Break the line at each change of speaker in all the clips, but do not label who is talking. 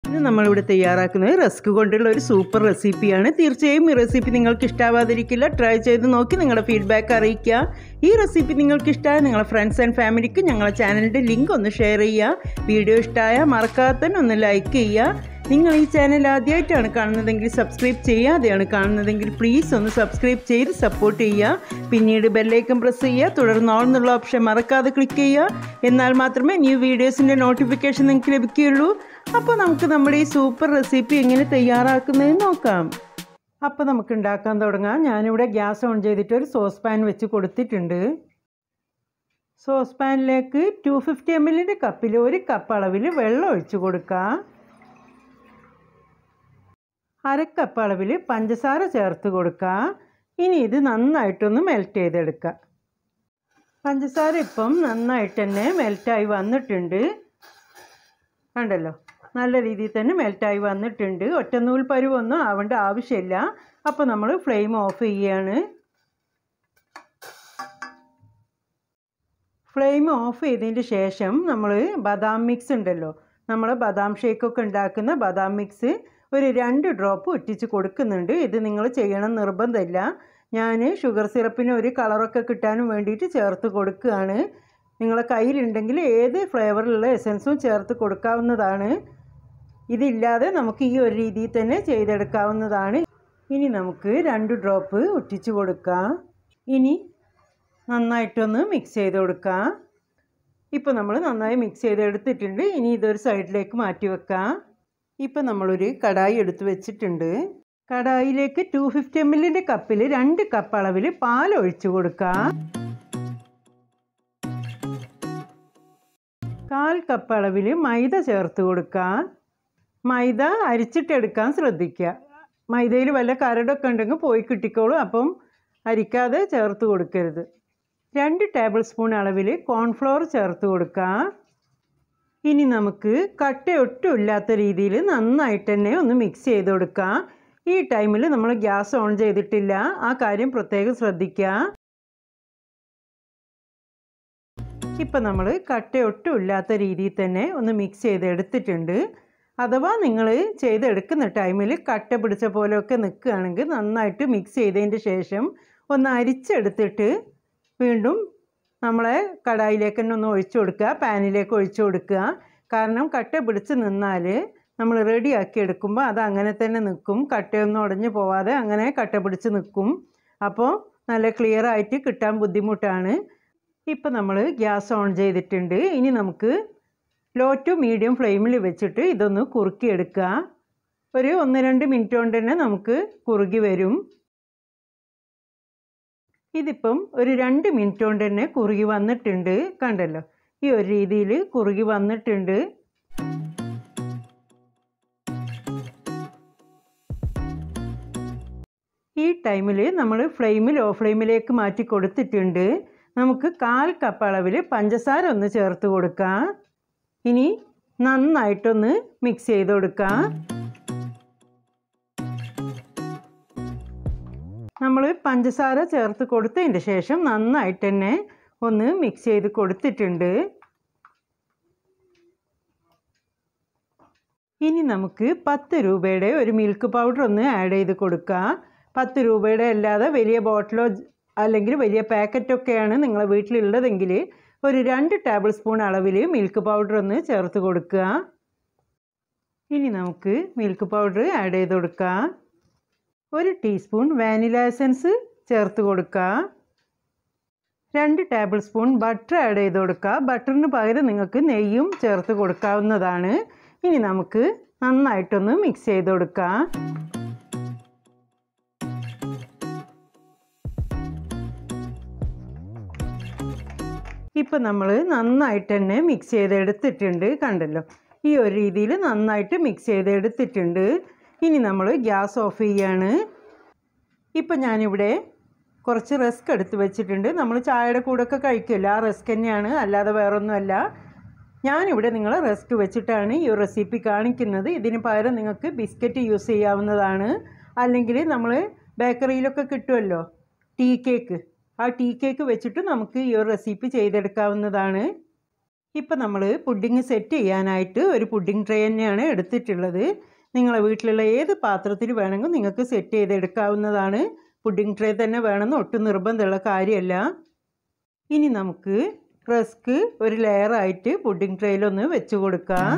ഇന്ന് നമ്മളിവിടെ തയ്യാറാക്കുന്നത് റസ്ക് കൊണ്ടുള്ള ഒരു സൂപ്പർ റെസിപ്പിയാണ്. തീർച്ചയായും ഈ റെസിപ്പി നിങ്ങൾക്ക് ഇഷ്ടാവാതിരിക്കില്ല. ട്രൈ ചെയ്ത് നോക്കി നിങ്ങളുടെ ഫീഡ്ബാക്ക് അറിയിക്കുക. ഈ റെസിപ്പി നിങ്ങൾക്ക് ഇഷ്ടമായ നിങ്ങളുടെ ഫ്രണ്ട്സ് ആൻഡ് ഫാമിലിക്ക് ഞങ്ങളുടെ ചാനലിൻ്റെ ലിങ്ക് ഒന്ന് ഷെയർ ചെയ്യുക. വീഡിയോ ഇഷ്ടമായാൽ മറക്കാതെ തന്നെ ഒന്ന് ലൈക്ക് ചെയ്യുക. നിങ്ങൾ ഈ ചാനൽ ആദ്യമായിട്ടാണ് കാണുന്നതെങ്കിൽ സബ്സ്ക്രൈബ് ചെയ്യാതെയാണ് കാണുന്നതെങ്കിൽ പ്ലീസ് ഒന്ന് സബ്സ്ക്രൈബ് ചെയ്ത് സപ്പോർട്ട് ചെയ്യുക. പിന്നീട് ബെല്ലൈക്കൺ പ്രസ് ചെയ്യുക. തുടർന്ന് ഓൾ എന്നുള്ള ഓപ്ഷൻ മറക്കാതെ ക്ലിക്ക് ചെയ്യുക. എന്നാൽ മാത്രമേ ന്യൂ വീഡിയോസിൻ്റെ നോട്ടിഫിക്കേഷൻ നിങ്ങൾക്ക് ലഭിക്കുകയുള്ളൂ. അപ്പോൾ നമുക്ക് നമ്മുടെ ഈ സൂപ്പർ റെസിപ്പി എങ്ങനെ തയ്യാറാക്കുന്നതെന്ന് നോക്കാം. അപ്പോൾ നമുക്ക് ഉണ്ടാക്കാൻ തുടങ്ങാം. ഞാനിവിടെ ഗ്യാസ് ഓൺ ചെയ്തിട്ട് ഒരു സോസ് പാൻ വെച്ച് കൊടുത്തിട്ടുണ്ട്. സോസ് പാനിലേക്ക് 250 ml കപ്പിൽ 1 കപ്പ് അളവിൽ വെള്ളം ഒഴിച്ച് കൊടുക്കുക. 1/2 കപ്പ് അളവിൽ പഞ്ചസാര ചേർത്ത് കൊടുക്കുക. ഇനി ഇത് നന്നായിട്ടൊന്ന് മെൽറ്റ് ചെയ്തെടുക്കുക. പഞ്ചസാര ഇപ്പം നന്നായിട്ട് തന്നെ മെൽറ്റായി വന്നിട്ടുണ്ട്. കണ്ടല്ലോ, നല്ല രീതിയിൽ തന്നെ മെൽറ്റായി വന്നിട്ടുണ്ട്. ഒറ്റനൂൽ പരുവൊന്നും ആവേണ്ട ആവശ്യമില്ല. അപ്പോൾ നമ്മൾ ഫ്ലെയിം ഓഫ് ചെയ്യുകയാണ്. ഫ്ലെയിം ഓഫ് ചെയ്തതിന് ശേഷം നമ്മൾ ബദാം മിക്സ് ഉണ്ടല്ലോ, നമ്മൾ ബദാം ഷേക്കൊക്കെ ഉണ്ടാക്കുന്ന ബദാം മിക്സ് ഒരു 2 ഡ്രോപ്പ് ഒറ്റിച്ച് കൊടുക്കുന്നുണ്ട്. ഇത് നിങ്ങൾ ചെയ്യണം നിർബന്ധമില്ല. ഞാൻ ഷുഗർ സിറപ്പിന് ഒരു കളറൊക്കെ കിട്ടാനും വേണ്ടിയിട്ട് ചേർത്ത് കൊടുക്കുകയാണ്. നിങ്ങളെ കയ്യിലുണ്ടെങ്കിൽ ഏത് ഫ്ലേവറിലുള്ള എസൻസും ചേർത്ത് കൊടുക്കാവുന്നതാണ്. ഇതില്ലാതെ നമുക്ക് ഈ ഒരു രീതിയിൽ തന്നെ ചെയ്തെടുക്കാവുന്നതാണ്. ഇനി നമുക്ക് 2 ഡ്രോപ്പ് ഒറ്റിച്ച് കൊടുക്കാം. ഇനി നന്നായിട്ടൊന്ന് മിക്സ് ചെയ്ത് കൊടുക്കാം. ഇപ്പോൾ നമ്മൾ നന്നായി മിക്സ് ചെയ്തെടുത്തിട്ടുണ്ട്. ഇനി ഇതൊരു സൈഡിലേക്ക് മാറ്റി വെക്കാം. ഇപ്പോൾ നമ്മളൊരു കടായി എടുത്ത് വെച്ചിട്ടുണ്ട്. കടായിലേക്ക് 250 ml കപ്പിൽ 2 കപ്പ് അളവിൽ പാൽ ഒഴിച്ചു കൊടുക്കാം. 1/4 കപ്പ് അളവിൽ മൈദ ചേർത്ത് കൊടുക്കാം. മൈദ അരിച്ചിട്ടെടുക്കാൻ ശ്രദ്ധിക്കുക. മൈദയിൽ വല്ല കരടൊക്കെ ഉണ്ടെങ്കിൽ പോയി കിട്ടിക്കോളും. അപ്പം അരിക്കാതെ ചേർത്ത് കൊടുക്കരുത്. 2 ടേബിൾ സ്പൂൺ അളവിൽ കോൺഫ്ലവർ ചേർത്ത് കൊടുക്കാം. ഇനി നമുക്ക് കട്ടയൊട്ടും ഇല്ലാത്ത രീതിയിൽ നന്നായിട്ട് തന്നെ ഒന്ന് മിക്സ് ചെയ്ത് കൊടുക്കാം. ഈ ടൈമിൽ നമ്മൾ ഗ്യാസ് ഓൺ ചെയ്തിട്ടില്ല. ആ കാര്യം പ്രത്യേകം ശ്രദ്ധിക്കുക. ഇപ്പം നമ്മൾ കട്ടയൊട്ടും ഇല്ലാത്ത രീതിയിൽ തന്നെ ഒന്ന് മിക്സ് ചെയ്തെടുത്തിട്ടുണ്ട്. അഥവാ നിങ്ങൾ ചെയ്തെടുക്കുന്ന ടൈമിൽ കട്ട പിടിച്ച പോലെയൊക്കെ നിൽക്കുകയാണെങ്കിൽ നന്നായിട്ട് മിക്സ് ചെയ്തതിൻ്റെ ശേഷം ഒന്ന് അരിച്ചെടുത്തിട്ട് വീണ്ടും നമ്മളെ കടായിലേക്ക് തന്നെ ഒന്ന് ഒഴിച്ചു കൊടുക്കുക, പാനിലേക്ക് ഒഴിച്ചു കൊടുക്കുക. കാരണം കട്ട പിടിച്ച് നിന്നാൽ നമ്മൾ റെഡിയാക്കി എടുക്കുമ്പോൾ അത് അങ്ങനെ തന്നെ നിൽക്കും. കട്ടയൊന്നും ഉടഞ്ഞു പോവാതെ അങ്ങനെ കട്ട പിടിച്ച് നിൽക്കും. അപ്പോൾ നല്ല ക്ലിയർ ആയിട്ട് കിട്ടാൻ ബുദ്ധിമുട്ടാണ്. ഇപ്പോൾ നമ്മൾ ഗ്യാസ് ഓൺ ചെയ്തിട്ടുണ്ട്. ഇനി നമുക്ക് ലോ ടു മീഡിയം ഫ്ലെയിമിൽ വെച്ചിട്ട് ഇതൊന്ന് കുറുക്കിയെടുക്കുക. ഒരു 1-2 മിനിറ്റ് കൊണ്ട് തന്നെ നമുക്ക് കുറുകി വരും. ഇതിപ്പം ഒരു 2 മിനിറ്റ് കൊണ്ട് തന്നെ കുറുകി വന്നിട്ടുണ്ട്. കണ്ടല്ലോ, ഈ ഒരു രീതിയിൽ കുറുകി വന്നിട്ടുണ്ട്. ഈ ടൈമിൽ നമ്മൾ ലോ ഫ്ലെയിമിലേക്ക് മാറ്റി കൊടുത്തിട്ടുണ്ട്. നമുക്ക് 1/4 കപ്പ് അളവിൽ പഞ്ചസാര ഒന്ന് ചേർത്ത് കൊടുക്കാം. ഇനി നന്നായിട്ടൊന്ന് മിക്സ് ചെയ്ത് കൊടുക്കാം. നമ്മൾ പഞ്ചസാര ചേർത്ത് കൊടുത്തതിൻ്റെ ശേഷം നന്നായിട്ട് തന്നെ ഒന്ന് മിക്സ് ചെയ്ത് കൊടുത്തിട്ടുണ്ട്. ഇനി നമുക്ക് 10 രൂപയുടെ ഒരു മിൽക്ക് പൗഡർ ഒന്ന് ആഡ് ചെയ്ത് കൊടുക്കുക. 10 രൂപയുടെ അല്ലാതെ വലിയ ബോട്ടിലോ അല്ലെങ്കിൽ വലിയ പാക്കറ്റൊക്കെയാണ് നിങ്ങളെ വീട്ടിലുള്ളതെങ്കിൽ ഒരു 2 ടേബിൾ സ്പൂൺ അളവിൽ മിൽക്ക് പൗഡർ ഒന്ന് ചേർത്ത് കൊടുക്കുക. ഇനി നമുക്ക് മിൽക്ക് പൗഡർ ആഡ് ചെയ്ത് കൊടുക്കാം. 1 ടീസ്പൂൺ വാനില എസൻസ് ചേർത്ത് കൊടുക്കുക. 2 ടേബിൾ സ്പൂൺ ബട്ടർ ആഡ് ചെയ്ത് കൊടുക്കുക. ബട്ടറിന് പകരം നിങ്ങൾക്ക് നെയ്യും ചേർത്ത് കൊടുക്കാവുന്നതാണ്. ഇനി നമുക്ക് നന്നായിട്ടൊന്ന് മിക്സ് ചെയ്ത് കൊടുക്കാം. ഇപ്പം നമ്മൾ നന്നായിട്ട് തന്നെ മിക്സ് ചെയ്തെടുത്തിട്ടുണ്ട്. കണ്ടല്ലോ, ഈ ഒരു രീതിയിൽ നന്നായിട്ട് മിക്സ് ചെയ്തെടുത്തിട്ടുണ്ട്. ഇനി നമ്മൾ ഗ്യാസ് ഓഫ് ചെയ്യാണ്. ഇപ്പം ഞാനിവിടെ കുറച്ച് റസ്ക് എടുത്ത് വെച്ചിട്ടുണ്ട്. നമ്മൾ ചായയുടെ കൂടെയൊക്കെ കഴിക്കില്ല, ആ റസ്ക് തന്നെയാണ്, അല്ലാതെ വേറൊന്നുമല്ല. ഞാനിവിടെ നിങ്ങൾ റസ്ക് വെച്ചിട്ടാണ് ഈ റെസിപ്പി കാണിക്കുന്നത്. ഇതിന് പകരം നിങ്ങൾക്ക് ബിസ്ക്കറ്റ് യൂസ് ചെയ്യാവുന്നതാണ്. അല്ലെങ്കിൽ നമ്മൾ ബേക്കറിയിലൊക്കെ കിട്ടുമല്ലോ ടീ കേക്ക്, ആ ടീ കേക്ക് വെച്ചിട്ട് നമുക്ക് ഈ ഒരു റെസിപ്പി ചെയ്തെടുക്കാവുന്നതാണ്. ഇപ്പോൾ നമ്മൾ പുഡിങ് സെറ്റ് ചെയ്യാനായിട്ട് ഒരു പുഡിങ് ട്രേ തന്നെയാണ് എടുത്തിട്ടുള്ളത്. നിങ്ങളെ വീട്ടിലുള്ള ഏത് പാത്രത്തിൽ വേണമെങ്കിലും നിങ്ങൾക്ക് സെറ്റ് ചെയ്തെടുക്കാവുന്നതാണ്. പുഡിങ് ട്രേ തന്നെ വേണമെന്ന് ഒട്ടും നിർബന്ധമുള്ള കാര്യമല്ല. ഇനി നമുക്ക് റസ്ക് ഒരു ലെയറായിട്ട് പുഡിങ് ട്രേയിലൊന്ന് വെച്ച് കൊടുക്കാം.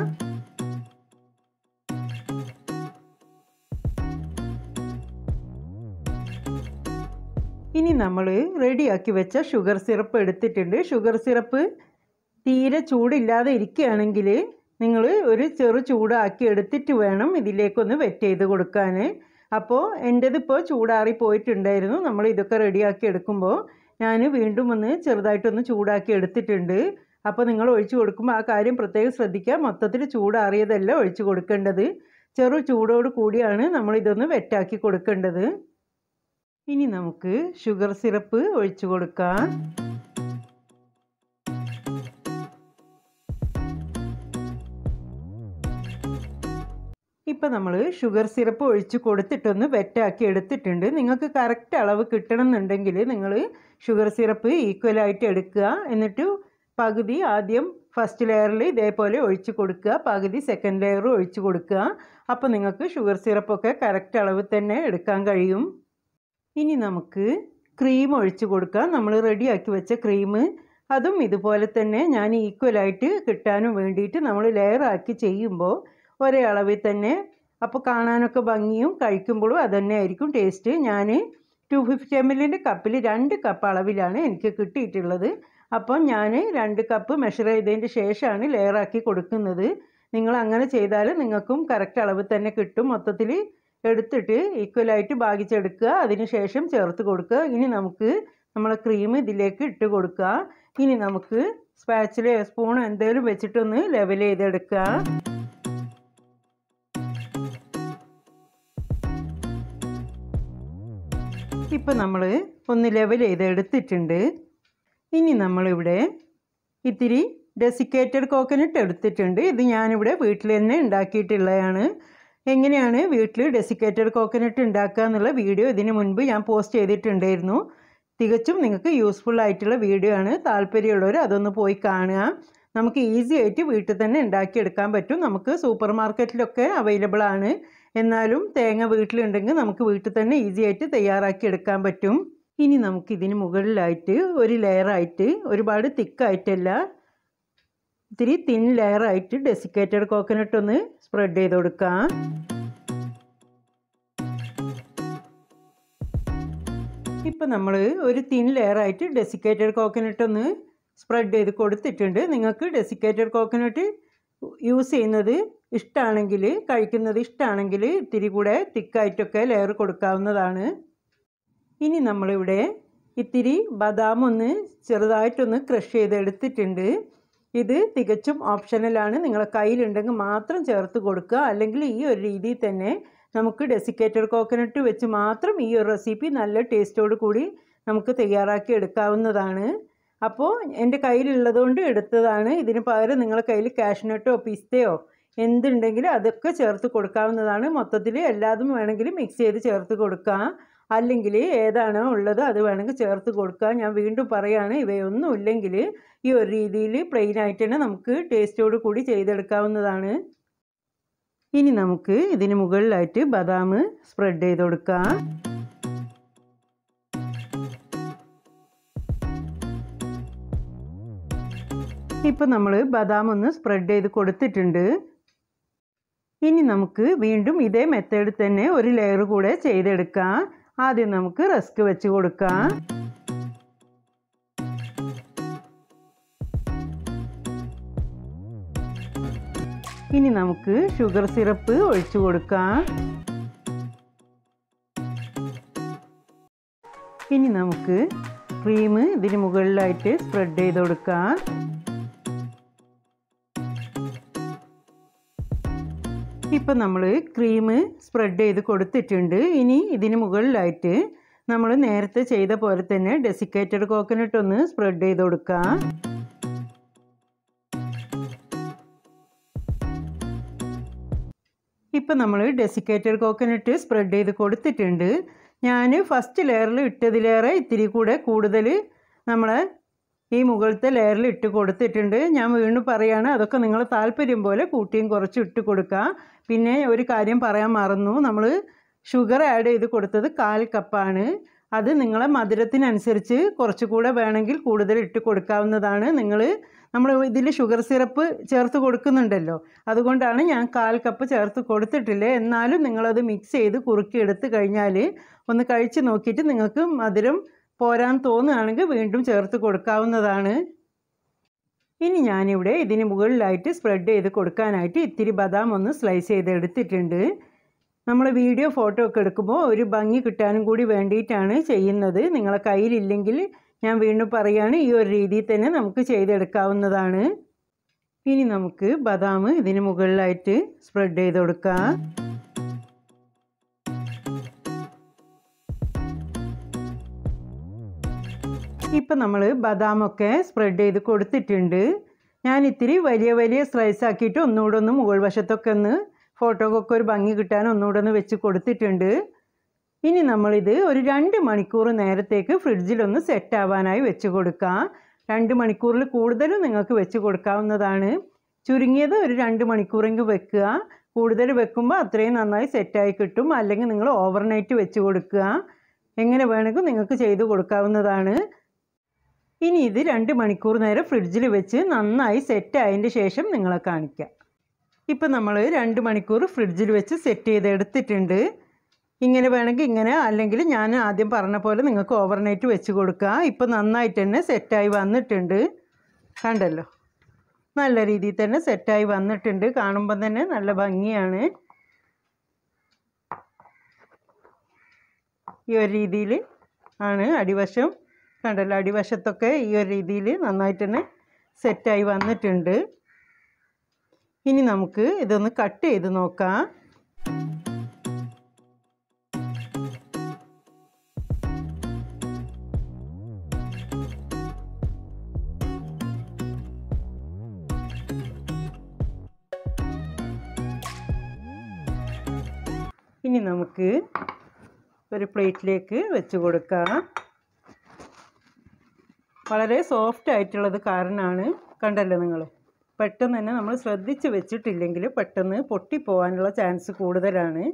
ഇനി നമ്മൾ റെഡിയാക്കി വെച്ച ഷുഗർ സിറപ്പ് എടുത്തിട്ടുണ്ട്. ഷുഗർ സിറപ്പ് തീരെ ചൂടില്ലാതെ ഇരിക്കുകയാണെങ്കിൽ നിങ്ങൾ ഒരു ചെറു ചൂടാക്കി എടുത്തിട്ട് വേണം ഇതിലേക്കൊന്ന് വെറ്റ് ചെയ്ത് കൊടുക്കാൻ. അപ്പോൾ എൻ്റേതിപ്പോൾ ചൂടാറി പോയിട്ടുണ്ടായിരുന്നു. നമ്മൾ ഇതൊക്കെ റെഡിയാക്കി എടുക്കുമ്പോൾ ഞാൻ വീണ്ടും ഒന്ന് ചെറുതായിട്ടൊന്ന് ചൂടാക്കി എടുത്തിട്ടുണ്ട്. അപ്പോൾ നിങ്ങൾ ഒഴിച്ചു കൊടുക്കുമ്പോൾ ആ കാര്യം പ്രത്യേകം ശ്രദ്ധിക്കുക. മൊത്തത്തിൽ ചൂടാറിയതല്ല ഒഴിച്ചു കൊടുക്കേണ്ടത്. ചെറു ചൂടോട് കൂടിയാണ് നമ്മളിതൊന്ന് വെറ്റാക്കി കൊടുക്കേണ്ടത്. ഇനി നമുക്ക് ഷുഗർ സിറപ്പ് ഒഴിച്ചു കൊടുക്കാം. ഇപ്പം നമ്മൾ ഷുഗർ സിറപ്പ് ഒഴിച്ച് കൊടുത്തിട്ടൊന്ന് വെറ്റാക്കി എടുത്തിട്ടുണ്ട്. നിങ്ങൾക്ക് കറക്റ്റ് അളവ് കിട്ടണം എന്നുണ്ടെങ്കിൽ നിങ്ങൾ ഷുഗർ സിറപ്പ് ഈക്വലായിട്ട് എടുക്കുക. എന്നിട്ട് പകുതി ആദ്യം ഫസ്റ്റ് ലെയറിൽ ഇതേപോലെ ഒഴിച്ച് കൊടുക്കുക, പകുതി സെക്കൻഡ് ലെയർ ഒഴിച്ച് കൊടുക്കുക. അപ്പോൾ നിങ്ങൾക്ക് ഷുഗർ സിറപ്പൊക്കെ കറക്റ്റ് അളവ് തന്നെ എടുക്കാൻ കഴിയും. ഇനി നമുക്ക് ക്രീം ഒഴിച്ച് കൊടുക്കാം. നമ്മൾ റെഡിയാക്കി വെച്ച ക്രീം അതും ഇതുപോലെ തന്നെ ഞാൻ ഈക്വലായിട്ട് കിട്ടാനും വേണ്ടിയിട്ട് നമ്മൾ ലെയറാക്കി ചെയ്യുമ്പോൾ ഒരേ അളവിൽ തന്നെ, അപ്പോൾ കാണാനൊക്കെ ഭംഗിയും കഴിക്കുമ്പോഴും അതുതന്നെ ആയിരിക്കും ടേസ്റ്റ്. ഞാൻ 250 ml കപ്പിൽ 2 കപ്പ് അളവിലാണ് എനിക്ക് കിട്ടിയിട്ടുള്ളത്. അപ്പം ഞാൻ 2 കപ്പ് മെഷർ ചെയ്തതിൻ്റെ ശേഷമാണ് ലെയറാക്കി കൊടുക്കുന്നത്. നിങ്ങൾ അങ്ങനെ ചെയ്താൽ നിങ്ങൾക്കും കറക്റ്റ് അളവ് തന്നെ കിട്ടും. മൊത്തത്തിൽ എടുത്തിട്ട് ഈക്വലായിട്ട് ഭാഗിച്ചെടുക്കുക, അതിന് ശേഷം ചേർത്ത് കൊടുക്കുക. ഇനി നമുക്ക് നമ്മളെ ക്രീം ഇതിലേക്ക് ഇട്ട് കൊടുക്കുക. ഇനി നമുക്ക് സ്പാച്ചിലോ സ്പൂണോ എന്തെങ്കിലും വെച്ചിട്ടൊന്ന് ലെവൽ ചെയ്തെടുക്കുക. ഇപ്പം നമ്മൾ ഒന്ന് ലെവൽ ചെയ്തെടുത്തിട്ടുണ്ട്. ഇനി നമ്മളിവിടെ ഇത്തിരി ഡെസിക്കേറ്റഡ് കോക്കനട്ട് എടുത്തിട്ടുണ്ട്. ഇത് ഞാനിവിടെ വീട്ടിൽ തന്നെ ഉണ്ടാക്കിയിട്ടുള്ളതാണ്. എങ്ങനെയാണ് വീട്ടിൽ ഡെസിക്കേറ്റഡ് കോക്കനട്ട് ഉണ്ടാക്കുക എന്നുള്ള വീഡിയോ ഇതിന് മുൻപ് ഞാൻ പോസ്റ്റ് ചെയ്തിട്ടുണ്ടായിരുന്നു. തികച്ചും നിങ്ങൾക്ക് യൂസ്ഫുൾ ആയിട്ടുള്ള വീഡിയോ ആണ്. താല്പര്യമുള്ളവർ അതൊന്ന് പോയി കാണുക. നമുക്ക് ഈസി ആയിട്ട് വീട്ടിൽ തന്നെ ഉണ്ടാക്കിയെടുക്കാൻ പറ്റും. നമുക്ക് സൂപ്പർ മാർക്കറ്റിലൊക്കെ അവൈലബിൾ ആണ്. എന്നാലും തേങ്ങ വീട്ടിലുണ്ടെങ്കിൽ നമുക്ക് വീട്ടിൽ തന്നെ ഈസി ആയിട്ട് തയ്യാറാക്കി എടുക്കാൻ പറ്റും. ഇനി നമുക്കിതിന് മുകളിലായിട്ട് ഒരു ലെയറായിട്ട്, ഒരുപാട് തിക്കായിട്ടല്ല, ഇത്തിരി തിൻ ലെയറായിട്ട് ഡെസിക്കേറ്റഡ് കോക്കനട്ട് ഒന്ന് സ്പ്രെഡ് ചെയ്ത് കൊടുക്കാം. ഇപ്പം നമ്മൾ ഒരു തിൻ ലെയറായിട്ട് ഡെസിക്കേറ്റഡ് കോക്കനട്ട് ഒന്ന് സ്പ്രെഡ് ചെയ്ത് കൊടുത്തിട്ടുണ്ട്. നിങ്ങൾക്ക് ഡെസിക്കേറ്റഡ് കോക്കനട്ട് യൂസ് ചെയ്യുന്നത് ഇഷ്ടമാണെങ്കിൽ, കഴിക്കുന്നത് ഇഷ്ടമാണെങ്കിൽ ഇത്തിരി കൂടെ തിക്കായിട്ടൊക്കെ ലെയർ കൊടുക്കാവുന്നതാണ്. ഇനി നമ്മളിവിടെ ഇത്തിരി ബദാം ഒന്ന് ചെറുതായിട്ടൊന്ന് ക്രഷ് ചെയ്തെടുത്തിട്ടുണ്ട്. ഇത് തികച്ചും ഓപ്ഷണലാണ്. നിങ്ങളെ കയ്യിലുണ്ടെങ്കിൽ മാത്രം ചേർത്ത് കൊടുക്കുക. അല്ലെങ്കിൽ ഈ ഒരു രീതിയിൽ തന്നെ നമുക്ക് ഡെസിക്കേറ്റഡ് കോക്കനട്ട് വെച്ച് മാത്രം ഈ ഒരു റെസിപ്പി നല്ല ടേസ്റ്റോട് കൂടി നമുക്ക് തയ്യാറാക്കി എടുക്കാവുന്നതാണ്. അപ്പോൾ എൻ്റെ കയ്യിലുള്ളതുകൊണ്ട് എടുത്തതാണ്. ഇതിന് പകരം നിങ്ങളുടെ കയ്യിൽ കാഷ്നട്ടോ പിസ്തയോ എന്തുണ്ടെങ്കിലും അതൊക്കെ ചേർത്ത് കൊടുക്കാവുന്നതാണ്. മൊത്തത്തിൽ എല്ലാതും വേണമെങ്കിൽ മിക്സ് ചെയ്ത് ചേർത്ത് കൊടുക്കാം. അല്ലെങ്കിൽ ഏതാണോ ഉള്ളത് അത് വേണമെങ്കിൽ ചേർത്ത് കൊടുക്കുക. ഞാൻ വീണ്ടും പറയുകയാണ്, ഇവയൊന്നും ഇല്ലെങ്കിൽ ഈ ഒരു രീതിയിൽ പ്ലെയിൻ ആയിട്ട് തന്നെ നമുക്ക് ടേസ്റ്റോട് കൂടി ചെയ്തെടുക്കാവുന്നതാണ്. ഇനി നമുക്ക് ഇതിന് മുകളിലായിട്ട് ബദാം സ്പ്രെഡ് ചെയ്ത് കൊടുക്കാം. ഇപ്പം നമ്മൾ ബദാം ഒന്ന് സ്പ്രെഡ് ചെയ്ത് കൊടുത്തിട്ടുണ്ട്. ഇനി നമുക്ക് വീണ്ടും ഇതേ മെത്തേഡ് തന്നെ ഒരു ലെയർ കൂടെ ചെയ്തെടുക്കാം. ആദ്യം നമുക്ക് റസ്ക് വെച്ച് കൊടുക്കാം. ഇനി നമുക്ക് ഷുഗർ സിറപ്പ് ഒഴിച്ചു കൊടുക്കാം. ഇനി നമുക്ക് ക്രീം ഇതിന് മുകളിലായിട്ട് സ്പ്രെഡ് ചെയ്ത് കൊടുക്കാം. ഇപ്പം നമ്മൾ ക്രീം സ്പ്രെഡ് ചെയ്ത് കൊടുത്തിട്ടുണ്ട്. ഇനി ഇതിന് മുകളിലായിട്ട് നമ്മൾ നേരത്തെ ചെയ്ത പോലെ തന്നെ ഡെസിക്കേറ്റഡ് കോക്കനട്ട് ഒന്ന് സ്പ്രെഡ് ചെയ്ത് കൊടുക്കാം. ഇപ്പം നമ്മൾ ഡെസിക്കേറ്റഡ് കോക്കനട്ട് സ്പ്രെഡ് ചെയ്ത് കൊടുത്തിട്ടുണ്ട്. ഞാൻ ഫസ്റ്റ് ലെയറിൽ ഇട്ടതിലേറെ ഇത്തിരി കൂടെ കൂടുതൽ നമ്മളെ ഈ മുകളിലത്തെ ലെയറിൽ ഇട്ട് കൊടുത്തിട്ടുണ്ട്. ഞാൻ വീണ്ടും പറയുകയാണ്, അതൊക്കെ നിങ്ങൾ താല്പര്യം പോലെ കൂട്ടിയും കുറച്ചും ഇട്ട് കൊടുക്കുക. പിന്നെ ഒരു കാര്യം പറയാൻ മറന്നു, നമ്മൾ ഷുഗർ ആഡ് ചെയ്ത് കൊടുത്തത് 1/4 കപ്പാണ്. അത് നിങ്ങളെ മധുരത്തിനനുസരിച്ച് കുറച്ചുകൂടെ വേണമെങ്കിൽ കൂടുതൽ ഇട്ട് കൊടുക്കാവുന്നതാണ്. നമ്മൾ ഇതിൽ ഷുഗർ സിറപ്പ് ചേർത്ത് കൊടുക്കുന്നുണ്ടല്ലോ, അതുകൊണ്ടാണ് ഞാൻ 1/4 കപ്പ് ചേർത്ത് കൊടുത്തിട്ടില്ല. എന്നാലും നിങ്ങളത് മിക്സ് ചെയ്ത് കുറുക്കി എടുത്ത് കഴിഞ്ഞാൽ ഒന്ന് കഴിച്ച് നോക്കിയിട്ട് നിങ്ങൾക്ക് മധുരം പോരാൻ തോന്നുകയാണെങ്കിൽ വീണ്ടും ചേർത്ത് കൊടുക്കാവുന്നതാണ്. ഇനി ഞാനിവിടെ ഇതിന് മുകളിലായിട്ട് സ്പ്രെഡ് ചെയ്ത് കൊടുക്കാനായിട്ട് ഇത്തിരി ബദാം ഒന്ന് സ്ലൈസ് ചെയ്ത് എടുത്തിട്ടുണ്ട്. നമ്മൾ വീഡിയോ ഫോട്ടോ ഒക്കെ എടുക്കുമ്പോൾ ഒരു ഭംഗി കിട്ടാനും കൂടി വേണ്ടിയിട്ടാണ് ചെയ്യുന്നത്. നിങ്ങളെ കയ്യിലില്ലെങ്കിൽ ഞാൻ വീണ്ടും പറയുകയാണ്, ഈ ഒരു രീതിയിൽ തന്നെ നമുക്ക് ചെയ്തെടുക്കാവുന്നതാണ്. ഇനി നമുക്ക് ബദാം ഇതിന് മുകളിലായിട്ട് സ്പ്രെഡ് ചെയ്ത് കൊടുക്കാം. ഇപ്പം നമ്മൾ ബദാമൊക്കെ സ്പ്രെഡ് ചെയ്ത് കൊടുത്തിട്ടുണ്ട്. ഞാൻ ഇത്തിരി വലിയ വലിയ സ്ലൈസ് ആക്കിയിട്ട് ഒന്നുകൂടെ ഒന്ന് മുകൾ വശത്തൊക്കെ ഒന്ന് ഫോട്ടോക്കൊക്കെ ഒരു ഭംഗി കിട്ടാൻ ഒന്നുകൂടെ ഒന്ന് വെച്ച് കൊടുത്തിട്ടുണ്ട്. ഇനി നമ്മളിത് ഒരു 2 മണിക്കൂർ നേരത്തേക്ക് ഫ്രിഡ്ജിലൊന്ന് സെറ്റ് ആവാനായി വെച്ച് കൊടുക്കാം. 2 മണിക്കൂറിൽ കൂടുതലും നിങ്ങൾക്ക് വെച്ച് കൊടുക്കാവുന്നതാണ്. ചുരുങ്ങിയത് ഒരു 2 മണിക്കൂറെങ്കിലും വെക്കുക. കൂടുതൽ വെക്കുമ്പോൾ അത്രയും നന്നായി സെറ്റായി കിട്ടും. അല്ലെങ്കിൽ നിങ്ങൾ ഓവർനൈറ്റ് വെച്ച് കൊടുക്കുക. എങ്ങനെ വേണമെങ്കിൽ നിങ്ങൾക്ക് ചെയ്ത് കൊടുക്കാവുന്നതാണ്. ഇനി ഇത് 2 മണിക്കൂർ നേരം ഫ്രിഡ്ജിൽ വെച്ച് നന്നായി സെറ്റ് ആയതിൻ്റെ ശേഷം നിങ്ങളെ കാണിക്കാം. ഇപ്പം നമ്മൾ 2 മണിക്കൂർ ഫ്രിഡ്ജിൽ വെച്ച് സെറ്റ് ചെയ്ത് എടുത്തിട്ടുണ്ട്. ഇങ്ങനെ വേണമെങ്കിൽ ഇങ്ങനെ, അല്ലെങ്കിൽ ഞാൻ ആദ്യം പറഞ്ഞ പോലെ നിങ്ങൾക്ക് ഓവർനൈറ്റ് വെച്ച് കൊടുക്കുക. ഇപ്പം നന്നായിട്ട് തന്നെ സെറ്റായി വന്നിട്ടുണ്ട്. കണ്ടല്ലോ, നല്ല രീതിയിൽ തന്നെ സെറ്റായി വന്നിട്ടുണ്ട്. കാണുമ്പം തന്നെ നല്ല ഭംഗിയാണ്. ഈ ഒരു രീതിയിൽ ആണ് അടിവശം. കണ്ടല്ലോ, അടിവശത്തൊക്കെ ഈ ഒരു രീതിയിൽ നന്നായിട്ട് തന്നെ സെറ്റായി വന്നിട്ടുണ്ട്. ഇനി നമുക്ക് ഇതൊന്ന് കട്ട് ചെയ്ത് നോക്കാം. ഇനി നമുക്ക് ഒരു പ്ലേറ്റിലേക്ക് വെച്ച് കൊടുക്കാം. വളരെ സോഫ്റ്റ് ആയിട്ടുള്ളത് കാരണമാണ്. കണ്ടല്ലോ നിങ്ങൾ, പെട്ടെന്ന് തന്നെ നമ്മൾ ശ്രദ്ധിച്ച് വെച്ചിട്ടില്ലെങ്കിൽ പെട്ടെന്ന് പൊട്ടിപ്പോവാനുള്ള ചാൻസ് കൂടുതലാണ്.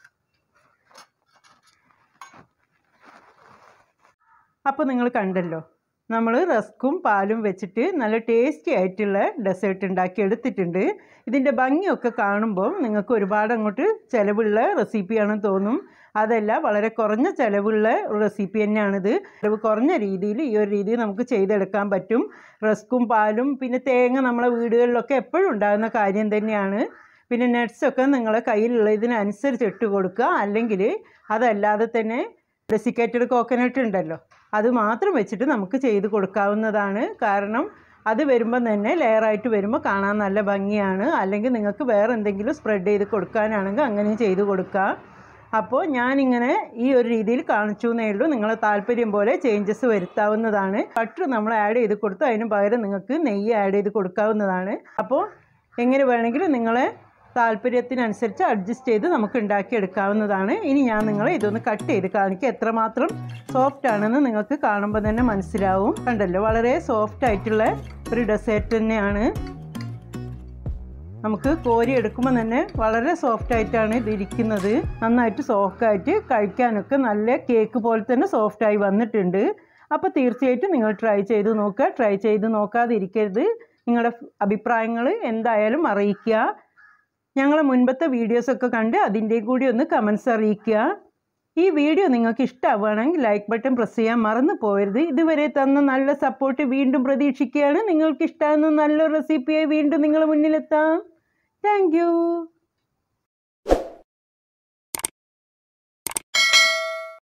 അപ്പോൾ നിങ്ങൾ കണ്ടല്ലോ, നമ്മൾ റസ്ക്കും പാലും വെച്ചിട്ട് നല്ല ടേസ്റ്റി ആയിട്ടുള്ള ഡെസേർട്ട് ഉണ്ടാക്കി എടുത്തിട്ടുണ്ട്. ഇതിൻ്റെ ഭംഗിയൊക്കെ കാണുമ്പോൾ നിങ്ങൾക്ക് ഒരുപാട് അങ്ങോട്ട് ചിലവുള്ള റെസിപ്പിയാണെന്ന് തോന്നും. അതല്ല, വളരെ കുറഞ്ഞ ചിലവുള്ള റെസിപ്പി തന്നെയാണിത്. ചിലവ് കുറഞ്ഞ രീതിയിൽ ഈ ഒരു രീതിയിൽ നമുക്ക് ചെയ്തെടുക്കാൻ പറ്റും. റസ്ക്കും പാലും പിന്നെ തേങ്ങ നമ്മളെ വീടുകളിലൊക്കെ എപ്പോഴും ഉണ്ടാകുന്ന കാര്യം തന്നെയാണ്. പിന്നെ നട്ട്സൊക്കെ നിങ്ങളെ കയ്യിലുള്ള ഇതിനനുസരിച്ച് ഇട്ട് കൊടുക്കുക. അല്ലെങ്കിൽ അതല്ലാതെ തന്നെ ഡെസിക്കേറ്റഡ് കോക്കനട്ട് ഉണ്ടല്ലോ, അത് മാത്രം വെച്ചിട്ട് നമുക്ക് ചെയ്ത് കൊടുക്കാവുന്നതാണ്. കാരണം അത് വരുമ്പം തന്നെ ലെയറായിട്ട് വരുമ്പോൾ കാണാൻ നല്ല ഭംഗിയാണ്. അല്ലെങ്കിൽ നിങ്ങൾക്ക് വേറെ എന്തെങ്കിലും സ്പ്രെഡ് ചെയ്ത് കൊടുക്കാനാണെങ്കിൽ അങ്ങനെ ചെയ്ത് കൊടുക്കാം. അപ്പോൾ ഞാനിങ്ങനെ ഈ ഒരു രീതിയിൽ കാണിച്ചു എന്നേ ഉള്ളൂ. നിങ്ങളെ താല്പര്യം പോലെ ചേഞ്ചസ് വരുത്താവുന്നതാണ്. ബട്ടർ നമ്മൾ ആഡ് ചെയ്ത് കൊടുത്ത് അതിന് പകരം നിങ്ങൾക്ക് നെയ്യ് ആഡ് ചെയ്ത് കൊടുക്കാവുന്നതാണ്. അപ്പോൾ എങ്ങനെ വേണമെങ്കിലും നിങ്ങളെ താല്പര്യത്തിനനുസരിച്ച് അഡ്ജസ്റ്റ് ചെയ്ത് നമുക്ക് ഉണ്ടാക്കിയെടുക്കാവുന്നതാണ്. ഇനി ഞാൻ നിങ്ങളെ ഇതൊന്ന് കട്ട് ചെയ്ത് കാണിക്കുക. എത്രമാത്രം സോഫ്റ്റ് ആണെന്ന് നിങ്ങൾക്ക് കാണുമ്പോൾ തന്നെ മനസ്സിലാവും. കണ്ടല്ലോ, വളരെ സോഫ്റ്റ് ആയിട്ടുള്ള ഒരു ഡെസേർട്ട് തന്നെയാണ്. നമുക്ക് കോരി എടുക്കുമ്പോൾ തന്നെ വളരെ സോഫ്റ്റ് ആയിട്ടാണ് ഇതിരിക്കുന്നത്. നന്നായിട്ട് സോഫ്റ്റായിട്ട് കഴിക്കാനൊക്കെ നല്ല കേക്ക് പോലെ തന്നെ സോഫ്റ്റായി വന്നിട്ടുണ്ട്. അപ്പോൾ തീർച്ചയായിട്ടും നിങ്ങൾ ട്രൈ ചെയ്ത് നോക്കുക. ട്രൈ ചെയ്ത് നോക്കാതിരിക്കരുത്. നിങ്ങളുടെ അഭിപ്രായങ്ങൾ എന്തായാലും അറിയിക്കുക. ഞങ്ങളെ മുൻപത്തെ വീഡിയോസൊക്കെ കണ്ട് അതിൻ്റെ കൂടി ഒന്ന് കമൻസ് അറിയിക്കുക. ഈ വീഡിയോ നിങ്ങൾക്ക് ഇഷ്ടമാവുകയാണെങ്കിൽ ലൈക്ക് ബട്ടൺ പ്രസ് ചെയ്യാൻ മറന്നു പോകരുത്. ഇതുവരെ തന്ന നല്ല സപ്പോർട്ട് വീണ്ടും പ്രതീക്ഷിക്കുകയാണ്. നിങ്ങൾക്ക് ഇഷ്ടമാകുന്ന നല്ലൊരു റെസിപ്പിയായി വീണ്ടും നിങ്ങളുടെ മുന്നിലെത്താം. Thank you.